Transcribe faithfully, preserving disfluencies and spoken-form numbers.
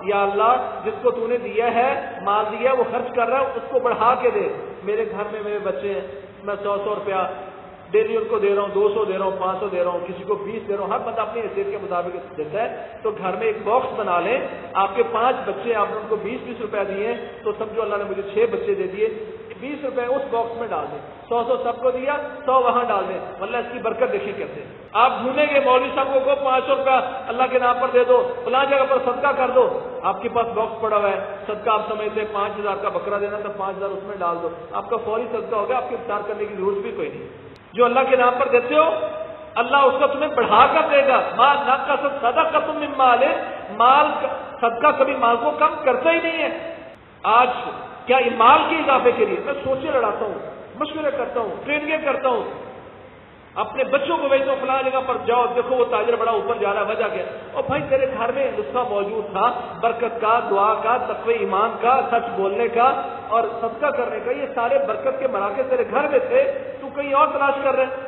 یا اللہ جس کو تو نے دیا ہے مال دیا ہے وہ خرچ کر رہا ہے اس کو بڑھا کے دے. میرے گھر میں میرے بچے ہیں, میں سو سو روپیہ ڈیلی ان کو دے رہا ہوں, دو سو دے رہا ہوں, پانچ سو دے رہا ہوں, کسی کو بیس دے رہا ہوں, ہر بندہ اپنی حیثیت کے مطابق دیتا ہے. تو گھر میں ایک باکس بنا لیں, آپ کے پانچ بچے, آپ نے ان کو بیس بیس روپے دیے تو سمجھو اللہ نے مجھے چھ بچے دے دیے, بیس روپے اس باکس میں ڈال دیں, سو سو سب کو دیا, سو وہاں ڈال دیں, اللہ اس کی برکت دیکھیں کیسے. آپ ڈھونڈیں گے مولوی صاحب کو پانچ سو روپیہ اللہ کے نام پر دے دو, فلاں جگہ پر صدقہ کر دو, آپ کے پاس باکس پڑا ہوا ہے, صدقہ آپ سمجھتے ہیں پانچ ہزار کا بکرا دینا تو پانچ ہزار اس میں ڈال دو, آپ کا فوری صدقہ ہوگا, آپ کی افطار کرنے کی ضرورت بھی کوئی نہیں. جو اللہ کے نام پر دیتے ہو اللہ اس کا تمہیں بڑھا کر دے گا. مال نہ کا سب صدقہ تم من مال ہے, مال صدقہ کبھی مال کو کم کرتا ہی نہیں ہے. آج کیا مال کے اضافے کے لیے میں سوچے لڑاتا ہوں, مشورے کرتا ہوں, ٹریننگیں کرتا ہوں, اپنے بچوں کو بھیجتا ہوں فلاں جگہ پر جاؤ, دیکھو وہ تاجر بڑا اوپر جا رہا ہے, وجہ کیا؟ اور بھائی تیرے گھر میں نسخہ موجود تھا برکت کا, دعا کا, تقوی ایمان کا, سچ بولنے کا اور صدقہ کرنے کا, یہ سارے برکت کے مراکز تیرے گھر میں تھے, تو کہیں اور تلاش کر رہے ہیں.